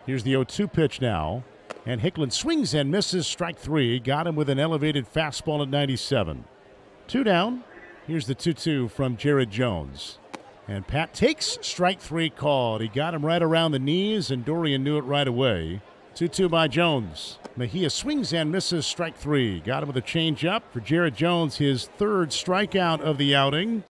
Here's the 0-2 pitch now. And Hicklin swings and misses, strike three. Got him with an elevated fastball at 97. 2 down. Here's the 2-2 from Jared Jones. And Pat takes strike three called. He got him right around the knees, and Dorian knew it right away. 2-2 by Jones. Mejia swings and misses, strike three. Got him with a changeup for Jared Jones, his third strikeout of the outing.